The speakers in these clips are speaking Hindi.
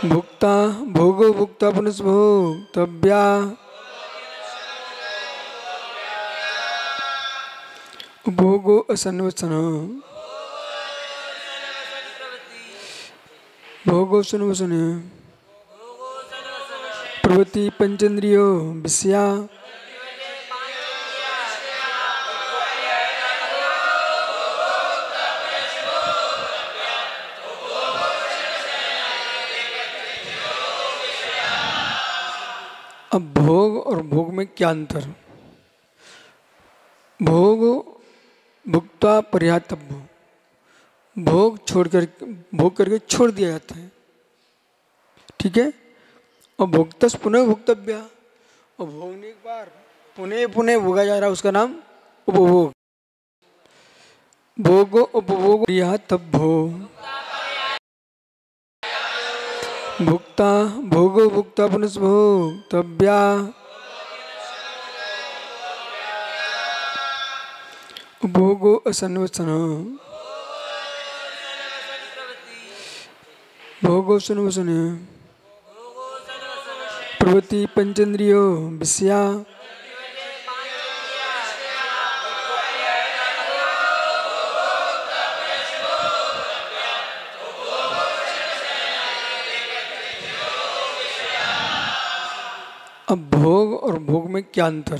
भुक्ता भोगो भुक्ता पुनस्भोक्तव्या भोगो असन्वसन भोगो सन्वसन प्रवृत्ति पंचेन्द्रियो विषया अब भोग और भोग में क्या अंतर? भोग भुक्ता पर्यातव्य, भोग भोग करके छोड़ दिया जाता है, ठीक है। और भोक्तस पुनः भोक्तव्य, और भोगने के बाद पुनः पुनः भोगा जा रहा है, उसका नाम उपभोग। भोगो उपभोग पर्यातव्यो भुक्ता भोगो भुक्ता पुनस्भोक्तव्या भोगो असन्वसन भोगो सन्वसन प्रवृत्ति पंचेन्द्रियो विषया अब भोग और भोग में क्या अंतर?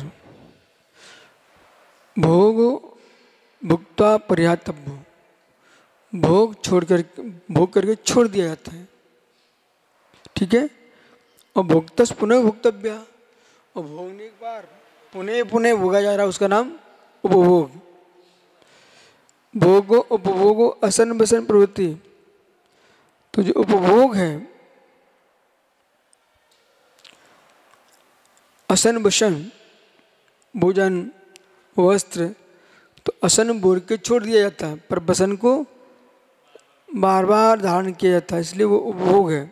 भोग भुक्ता पर्यातव्य, भोग भोग करके छोड़ दिया जाता है, ठीक है। और भोक्तस पुनः भोक्तव्य, और भोगने के बाद पुनः पुनः भोगा जा रहा है, उसका नाम उपभोग। भोगो उपभोगो असन बसन प्रवृत्ति, तो जो उपभोग है असन बसन भोजन वस्त्र, तो असन बोल के छोड़ दिया जाता है, पर बसन को बार बार धारण किया जाता है, इसलिए वो उपभोग है।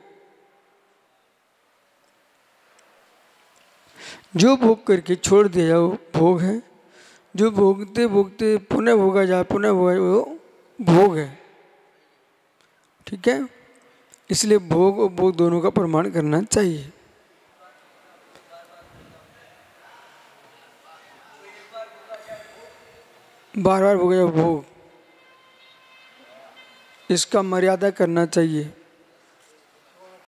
जो भोग करके छोड़ दिया जाए वो भोग है, जो भोगते भोगते पुनः भोगा जाए पुनः भोगा वो भोग है, ठीक है। इसलिए भोग और भोग दोनों का प्रमाण करना चाहिए। बार बार भोग, इसका मर्यादा करना चाहिए।